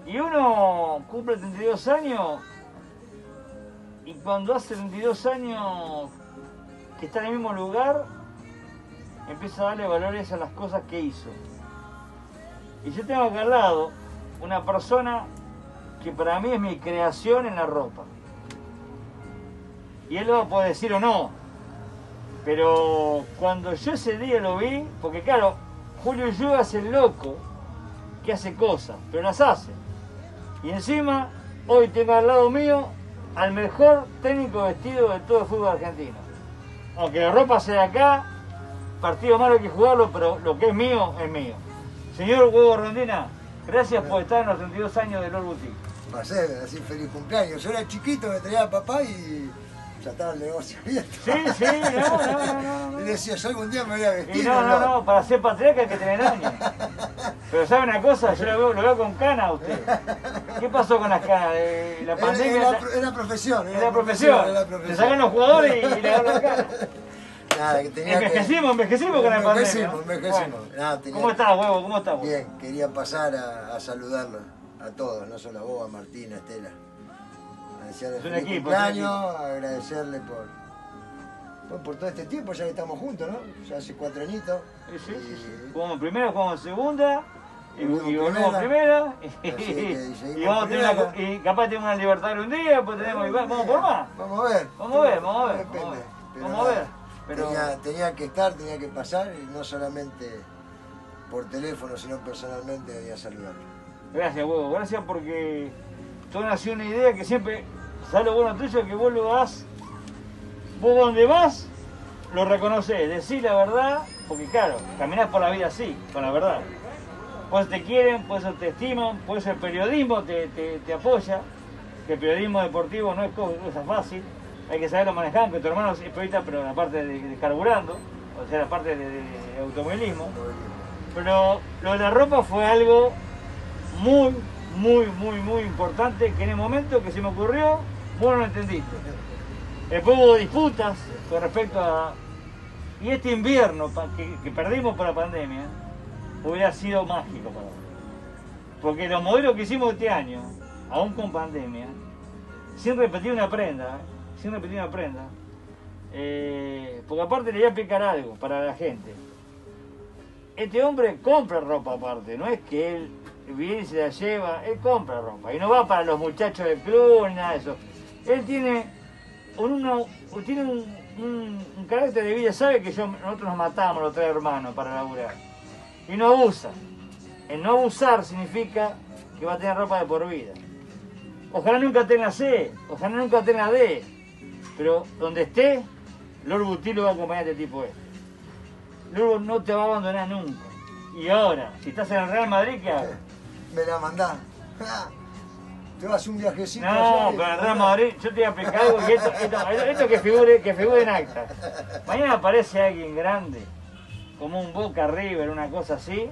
Y uno cumple 32 años y cuando hace 32 años que está en el mismo lugar, empieza a darle valores a las cosas que hizo. Y yo tengo acá al lado una persona que para mí es mi creación en la ropa. Y él lo va a poder decir o no, pero cuando yo ese día lo vi, porque claro, Julio Yuga es el loco que hace cosas, pero las hace. Y encima, hoy tengo al lado mío al mejor técnico vestido de todo el fútbol argentino. Aunque la ropa sea de acá, partido malo hay que jugarlo, pero lo que es mío, es mío. Señor Hugo Rondina, gracias por estar en los 32 años de Lord Boutique. Va a ser así, feliz cumpleaños. Yo era chiquito, me traía a papá y ya estaba el negocio abierto. Sí, no. Y decía, yo algún día me voy a vestir. Y no, para ser patriarca hay que tener años. Pero ¿sabe una cosa? Yo lo veo con canas a usted. ¿Qué pasó con las canas? La pandemia... Era profesión. Era profesión. Te sacan los jugadores y le dan las canas. Nada, que tenía envejecimos con la pandemia. Envejecimos. Bueno. Nada, ¿Cómo estás, huevo? ¿Cómo estás, huevo? Bien, quería pasar a saludarlos a todos, no solo a vos, a Martín, a Estela. Agradecerle feliz cumpleaños, agradecerle por todo este tiempo, ya que estamos juntos, ¿no? Ya hace 4 añitos. Sí. Jugamos en primera, jugamos en segunda. Y volvemos a primera. Y vamos a tener y capaz tenemos una Libertadores un día, pues tenemos. Vamos por más. Vamos a ver. Vamos a ver. Pero tenía que estar, tenía que pasar, y no solamente por teléfono, sino personalmente venía a saludarlo. Gracias, huevo, gracias porque todo nació una idea que siempre, ¿sabes lo bueno tuyo? Que vos lo das, vos donde vas, lo reconocés, decís la verdad, porque claro, caminás por la vida así, con la verdad. Pues te quieren, pues te estiman, pues el periodismo te apoya, que el periodismo deportivo no es cosa fácil, hay que saberlo manejar, aunque tu hermano es periodista, pero la parte de carburando, o sea, la parte de automovilismo. Pero lo de la ropa fue algo muy importante, que en el momento que se me ocurrió, vos no lo entendiste. Después hubo disputas con respecto a... Y este invierno que perdimos por la pandemia, hubiera sido mágico para vos. Porque los modelos que hicimos este año, aún con pandemia, sin repetir una prenda, porque aparte le voy a explicar algo para la gente. Este hombre compra ropa aparte, no es que él viene y se la lleva, él compra ropa. Y no va para los muchachos del club ni nada de eso. Él tiene un carácter de vida, sabe que nosotros nos matamos los 3 hermanos para laburar. Y no abusa. El no abusar significa que va a tener ropa de por vida. Ojalá nunca tenga C, ojalá nunca tenga D. Pero donde esté, Lord Boutique lo va a acompañar a este tipo este. Luego no te va a abandonar nunca. Y ahora, si estás en el Real Madrid, ¿qué hago? Me la mandás. Te vas un viajecito. No, con el Real Madrid, yo te voy a explicar algo y esto que figure en acta. Mañana aparece alguien grande, como un Boca River, una cosa así,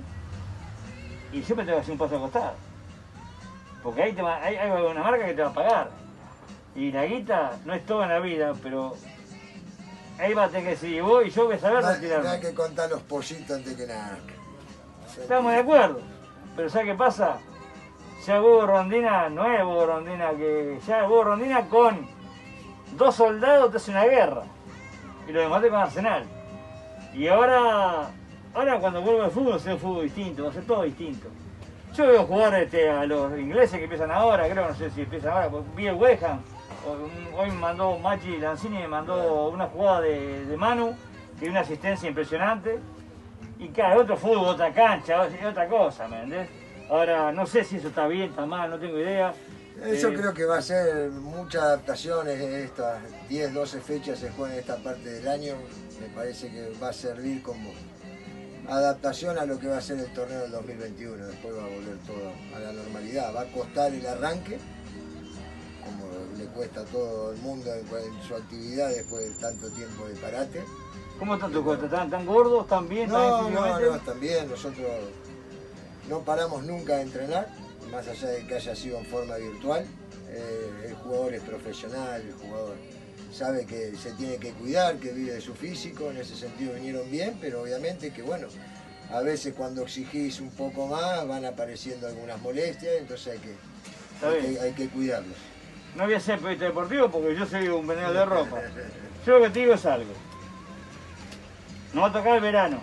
y yo me tengo que hacer un paso a costado. Porque ahí hay una marca que te va a pagar. Y la guita no es todo en la vida, pero ahí va a tener que decir, y yo voy a saber retirarme. Hay que contar los pollitos antes que nada. Estamos de acuerdo, pero ¿sabes qué pasa? Ya Hugo Rondina no es Hugo Rondina, que ya Hugo Rondina con 2 soldados te hace una guerra. Y lo demás con Arsenal. Y ahora cuando vuelvo al fútbol, será un fútbol distinto, va a ser todo distinto. Yo veo jugar a los ingleses que empiezan ahora, creo, no sé si empiezan ahora, pues vi el West Ham. Hoy me mandó Machi Lanzini, me mandó una jugada de Manu, que dio una asistencia impresionante. Y claro, otro fútbol, otra cancha, otra cosa, ¿me entendés? Ahora, no sé si eso está bien, está mal, no tengo idea. Yo creo que va a ser muchas adaptaciones en estas 10, 12 fechas se juegan en esta parte del año. Me parece que va a servir como adaptación a lo que va a ser el torneo del 2021. Después va a volver todo a la normalidad. Va a costar el arranque, como le cuesta a todo el mundo en su actividad después de tanto tiempo de parate. ¿Cómo están tus costas? ¿Están gordos? ¿Están bien? No, están bien. Nosotros no paramos nunca de entrenar, más allá de que haya sido en forma virtual. El jugador es profesional, el jugador sabe que se tiene que cuidar, que vive de su físico, en ese sentido vinieron bien, pero obviamente que bueno, a veces cuando exigís un poco más van apareciendo algunas molestias, entonces hay que cuidarlos. No voy a ser periodista deportivo porque yo soy un vendedor de ropa. Yo lo que te digo es algo. Nos va a tocar el verano.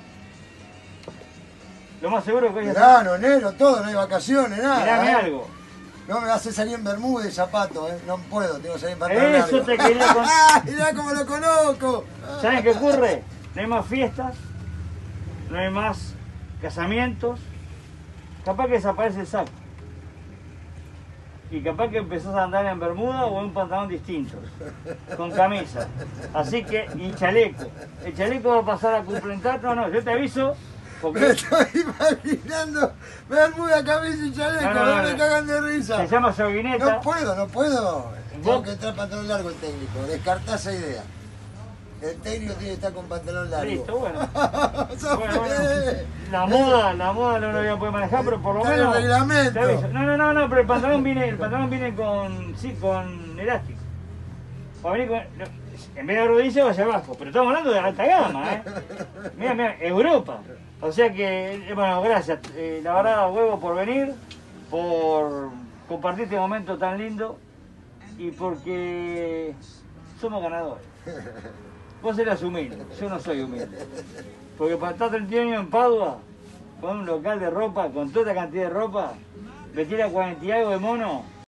Lo más seguro es que hoy verano, enero, todo, no hay vacaciones, nada. Mirame algo. No me hace salir en bermuda y zapato, no puedo, tengo que salir en pantalón largo. Eso te quería contar. Mirá cómo lo conozco. ¿Saben qué ocurre? No hay más fiestas, no hay más casamientos. Capaz que desaparece el saco. Y capaz que empezás a andar en bermuda o en un pantalón distinto, con camisa. Así que, y chaleco. El chaleco va a pasar a complementar. No, yo te aviso. Porque... Me estoy imaginando bermuda, camisa y chaleco, no me cagan de risa. Se llama soguineta. No puedo. Tengo que entrar pantalón largo el técnico, descartá esa idea. El técnico tiene que estar con pantalón largo. Listo, bueno. La moda no lo voy a poder manejar, pero por lo menos. El reglamento. No, pero el pantalón viene con elástico. Va a venir con, en vez de rodilla va hacia abajo, pero estamos hablando de alta gama, Mira, Europa. O sea que, bueno, gracias. La verdad, huevo por venir, por compartir este momento tan lindo y porque somos ganadores. Vos eras humilde, yo no soy humilde. Porque para estar 31 años en Padua, con un local de ropa, con toda esta cantidad de ropa, vestir a 40 y algo de mono,